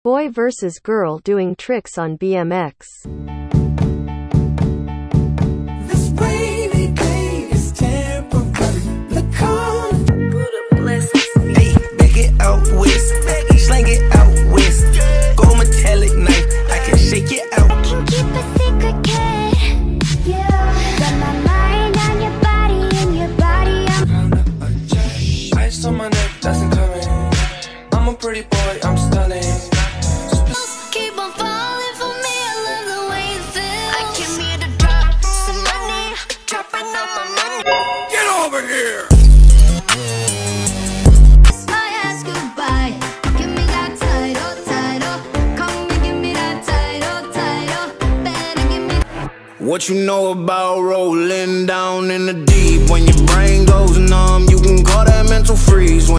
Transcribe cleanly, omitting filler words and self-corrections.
Boy versus girl doing tricks on BMX. This rainy day is temporary. Look on. Put a blessing. Hey, back it out west. Slang it out west. Gold metallic knife. I can shake it out. Can keep a secret, kid. Yeah. Got my mind on your body and your body on. Ice on my neck, that's incoming. I'm a pretty boy, I'm stunning. Keep on falling for me, I love the way it feels. I came here to drop some money, dropping all my money. Get over here! I ask goodbye, give me that title, title. Come and give me that title, title. Better give me. What you know about rolling down in the deep? When your brain goes numb, you can call that mental freeze.